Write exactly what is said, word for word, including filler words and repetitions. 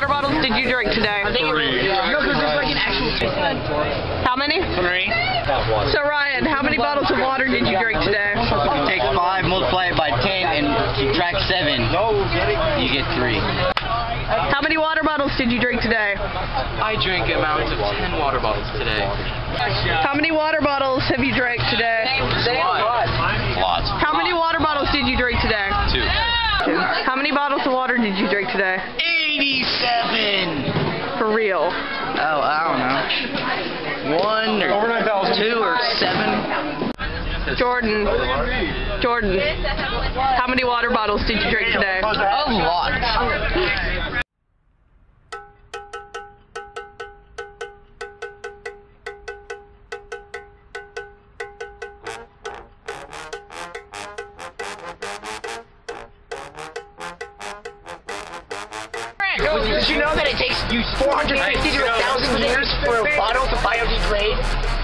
water bottles did you drink today? Three. No, because there's like an actual... How many? Three. So Ryan, how many bottles of water did you drink today? You take five, multiply it by ten, and subtract seven. You get three. How many water bottles did you drink today? I drank an amount of ten water bottles today. How many water bottles have you drank today? Lots. How many water bottles did you drink today? Two. How many bottles of water did you drink today? eighty-seven! For real. Oh, I don't know. One or Over nine thousand. two or seven. Jordan. Jordan. How many water bottles did you drink today? A lot. Did you know that it takes you four hundred fifty to one thousand years for a bottle to biodegrade?